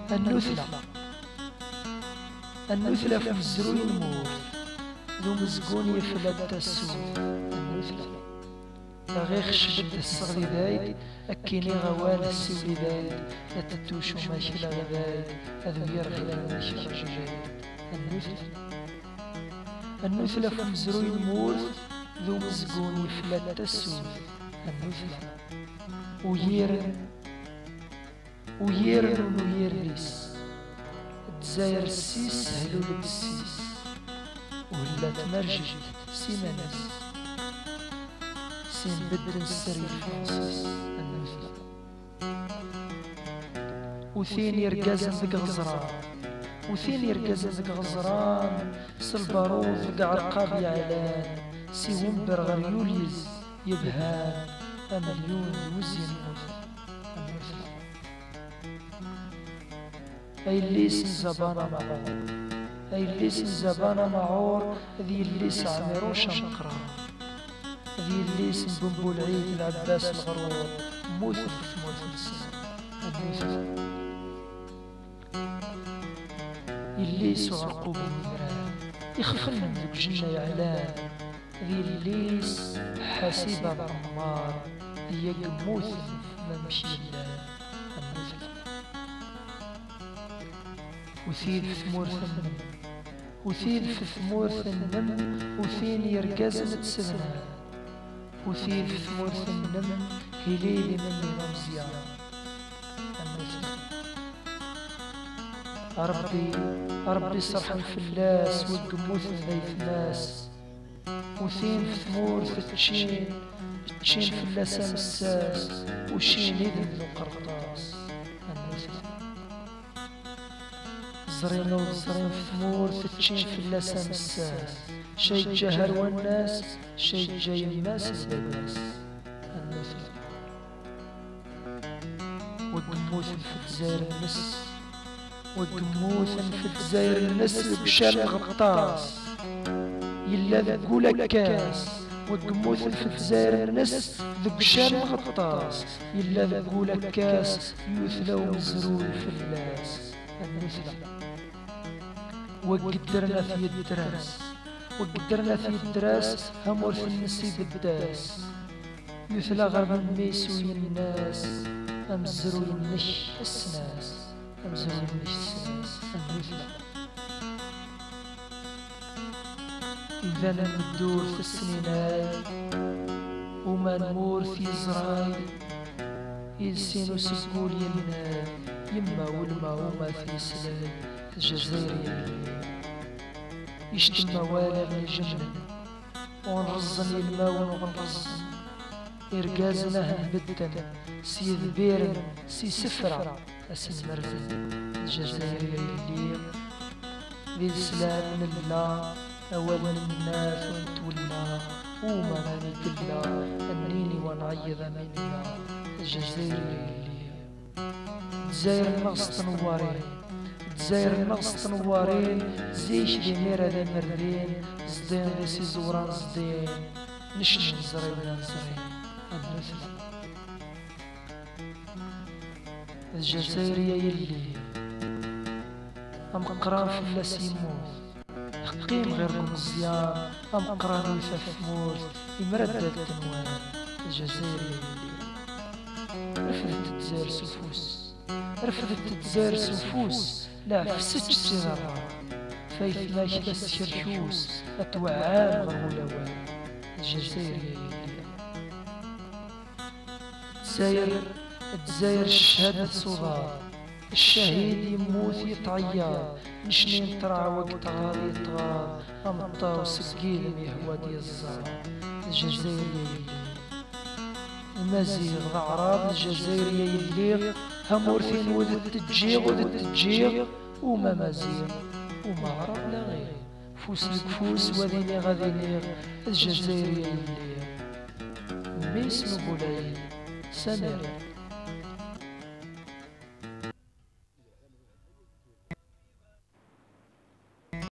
النثلة النثلة في مزروي المور ذو مزقون يفلت السود. النثلة غير خشبت الصغري ذايد أكيني غوال السولي ذايد لا تتوشو ماشي لا غذايد أذو يرغي لا ماشي رجايد. النثلة في مزروي المور ذو مزقون يفلت السود. النثلة ويرن ويرليس تزاير السيس سهلو لك السيس ولا تمرجت سيمانس سين بدل السري الفرنسيس. النثلة وثين يرقازن ذك غزران وثين يرقازن ذك غزران سالبارود ذك عرقاب يعلان سي ومبر غير يوليز يبهان أمليون يوزين موت. أي الليس زبانة معور أي الليس زبانة معور ذي الليس عميرو شمقرا ذي الليس بنبو العيد العباس الغرور موث السنة. الليس عرقوب المران يخفن من ذوك جنة يعلان ذي الليس حاسبة الأمار ذي يقموث ما مشي الله. وثيل في ثمور ثنم وثيل في ثمور ثنم وثين يرقزن تسبنا وثيل في ثمور ثنم هليلي مني رمزيان. ربي صرح الفلاس والقموث ذي ناس وثين في ثمور تشين فلاسة مساس وشين إذن قرطاس. زرين وزرين في ثمور تتشين في اللسان مساس شي جهر والناس شي جاي الناس الناس. النثلة والقموث في الجزائر النس والقموث في الجزائر النس بشال غطاس يلا ذقولك كاس والقموث في الجزائر النس ذبشان غطاس يلا ذقولك كاس يثلو مزروي في اللاس. النثلة وقدرنا في الدراس همور في النسي بالداس يثلى غرب الميس الناس أمزروا النش السناس. النثلة إذا لم ندور في السنيناي وما نمور في زراي يلسين سقول يمناي يما والما وما في سلاي الجزائر يلي يشتم موالى من الجنة ونرزن الماء ونرزن إرقازنا هنبدن سي ذبيرن سي سفرة أسي مرزن الجزائر يلي ذي السلام من الله أول من الناس ونتولى وما نمد الله أنيني ونعيض من الله الجزائر يلي الجزائر النغص تنوارين الجزائر النغص تنوارين زيش دي ميرا دي مردين زدين دي سي زوران زدين نشن نزري ولا نزري. النثلة الجزائر يلي أم قران في اللاس يموت حقيم غيركم مزيان أم قران ويثا في موت يمردد تنوان. الجزائر يلي رفضت الجزائر سفوس لا فسج السيغرة فايث ماشي بس شرشوس أتوعان غرولوان. الجزائر يلي الجزائر الشهادة صدار الشهيد يموت يتعيار نشنين ترعى وقت غادي يطغى أمطا وسقيل يهوى دي الزهر. الجزائر يلي المزيغ ضعراب الجزائر يلي همورثين وذت تجيغ وما مزيغ وما عرب لا غير فوس لكفوس وذيني غذينيغ. الجزائر يلي ميس نقول سمير